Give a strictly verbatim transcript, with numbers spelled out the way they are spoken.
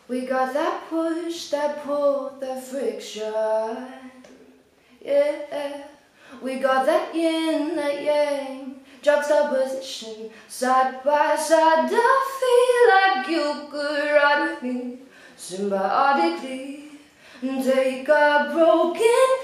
We got that push, that pull, that friction. Yeah, we got that yin, that yang, juxtaposition, side by side. I feel like you could ride with me symbiotically. Take a broken